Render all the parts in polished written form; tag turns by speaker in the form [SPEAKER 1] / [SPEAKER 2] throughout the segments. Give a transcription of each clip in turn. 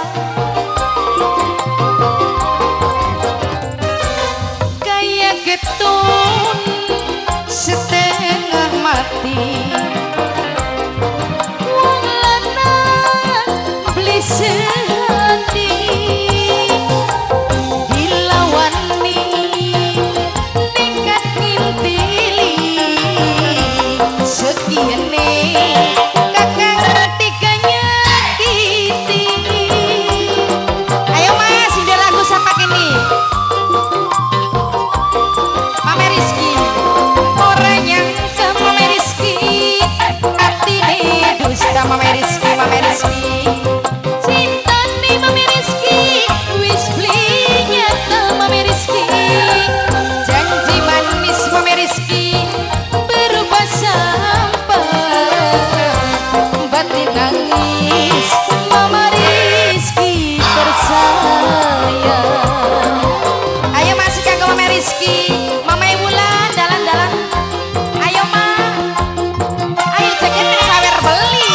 [SPEAKER 1] Kayak getun setengah mati, wong lanang beli sehati dilawani nekat ngintili sekiane kakang tiganya kiti. Ayo mas, ini lagu siapa kini? Mame Rizky, orang yang ke Mame Rizky, artine dusta Mame Rizky, Mame Rizky. Cinta nih Mame Rizky, wis beli nyata Mame Rizky. Janji manis Mame Rizky, berubah sampah, batin nangis Mama Rizky tersayang. Ayo masih kagak Mame Rizky, Mama Wulan dalan-dalan. Ayo ma, ayo jaketnya sawer beli.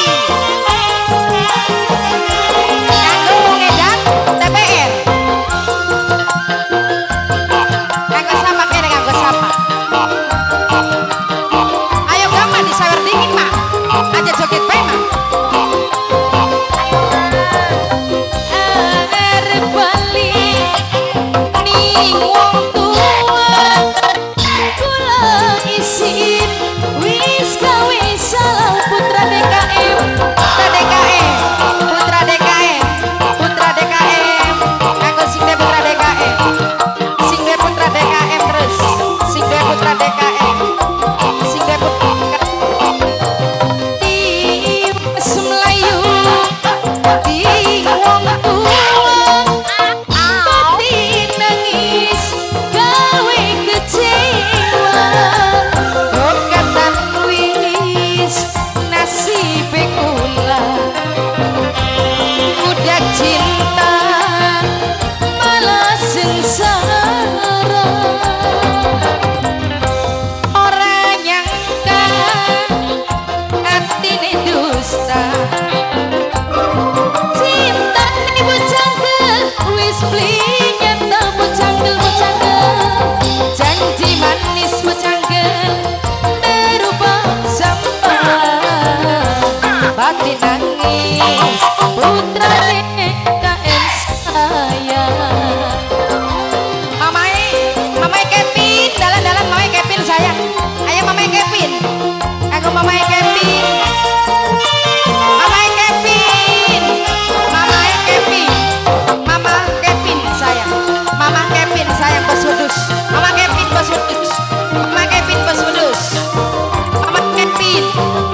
[SPEAKER 1] Kagak mau ngedan TPR. Kagak sama kene kagak sama. Ayo gama di sawer dingin ma, aja joget bae ma. Arep balik ning wong tua, kula isin wis gawe salah putra DKM, putra DKM, putra DKM, putra DKM. Aku sing de putra DKM, sing de putra DKM terus, sing de putra DKM, sing de putra tiwas Melayu di wong tua, batin nangis gawe kecewa, rokatan wis nasibe kula, udah cinta malah sengsara. Orang nyangka atine dusta, cinta nih bocangkel wis beli nyata bocangkel, bocangkel. Janji manis bocangkel berubah sampah, batin nangis putra DKM sayang. Mamai Kevin, dalan-dalan Mamai Kevin sayang. Ayo Mamai Kevin, aku Mamai Kevin, Mamai Kevin, Mamai Kevin, Mama Kevin sayang, Mama Kevin sayang bos wedus, Mama Kevin bos wedus, Mama Kevin bos wedus, Mama Kevin.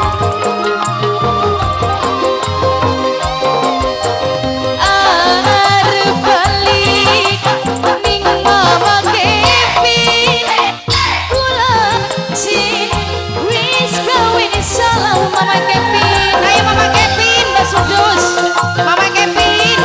[SPEAKER 1] Arep balik ning Mama Kevin, kula sing wis gawe salah Mama Kevin. Ayo Mama Kevin bos wedus, Mama Kevin.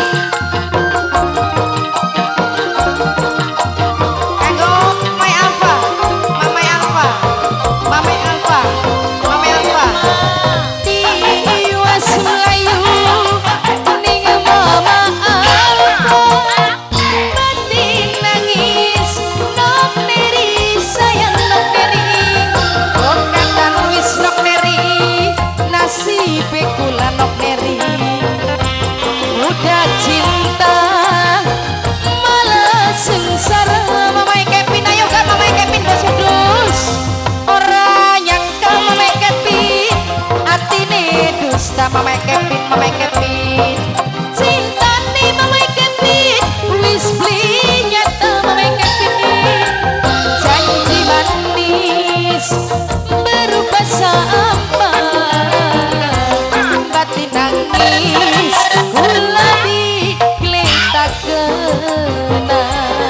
[SPEAKER 1] Kanggo Mamai Alfa, Mamai Alfa, Mamai Alfa, Mamai Alfa. Tiwas Melayu ning Mama Alfa, batin nangis nok neri sayang nok neri, rokatan wis nok neri, nasibe kula nok neri. Udah cinta malah sengsara. Mamai Kevin, ayo kan Mamai Kevin bos wedus. Orang nyangka Mamai Kevin, atine dusta Mamai Kevin, Mamai Kevin. Cinta nih Mamai Kevin, wis beli nyata Mamai Kevin. Janji manis berubah sampah, batin nangis kula digeletak kena.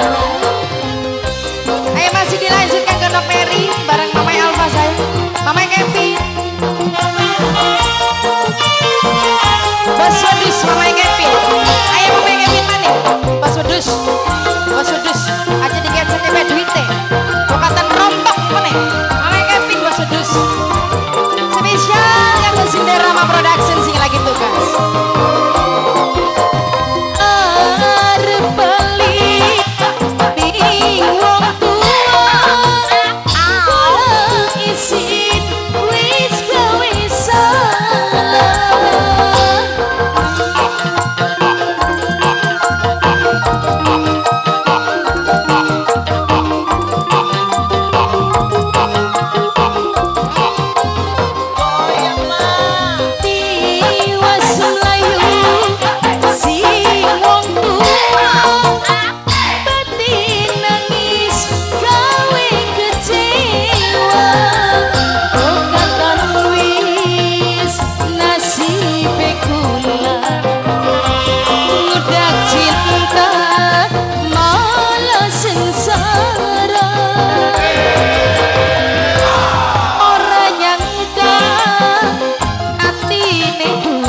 [SPEAKER 1] Ayo masih dilanjutkan ke Nok Mary bareng Mamai Alfa saya, Mamai Kevin. Bos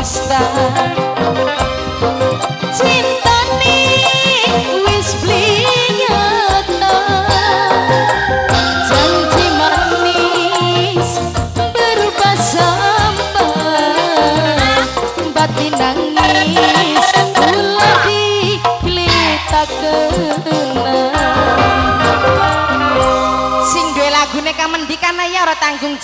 [SPEAKER 1] dusta cintane wis blinyata janji manis berubah sampah batin nangis kula digletakeun sing duwe lagune kamendikan ya ora tanggung